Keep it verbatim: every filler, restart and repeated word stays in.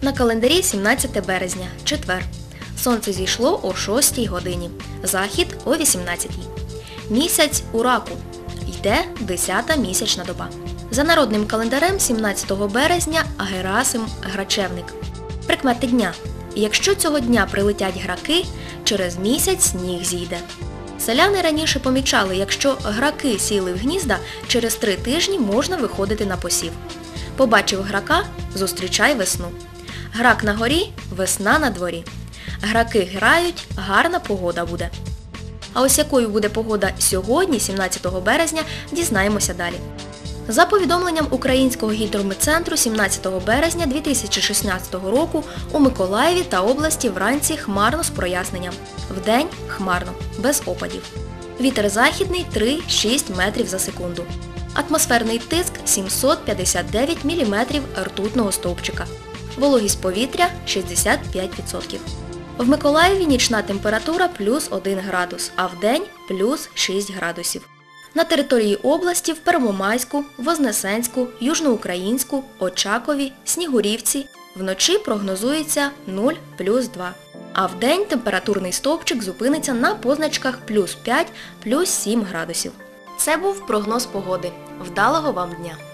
На календарі сімнадцяте березня, четвер. Сонце зійшло о шостій годині, захід о вісімнадцятій. Місяць у раку. Йде десята місячна доба. За народним календарем сімнадцятого березня Герасим Грачевник. Прикмети дня. Якщо цього дня прилетять граки, через місяць сніг зійде. Селяни раніше помічали, якщо граки сіли в гнізда, через три тижні можна виходити на посів. Побачив грака – зустрічай весну. Грак на горі – весна на дворі. Граки грають – гарна погода буде. А ось якою буде погода сьогодні, сімнадцятого березня, дізнаємося далі. За повідомленням Українського гідрометцентру, сімнадцятого березня дві тисячі шістнадцятого року у Миколаєві та області вранці хмарно з проясненням. Вдень хмарно, без опадів. Вітер західний три-шість метрів за секунду. Атмосферний тиск сімсот п'ятдесят дев'ять міліметрів ртутного стовпчика. Вологість повітря шістдесят п'ять відсотків. В Миколаєві нічна температура плюс один градус, а вдень плюс шість градусів. На території області в Первомайську, Вознесенську, Южноукраїнську, Очакові, Снігурівці вночі прогнозується нуль плюс два. А вдень температурний стовпчик зупиниться на позначках плюс п'ять, плюс сім градусів. Це був прогноз погоди. Вдалого вам дня!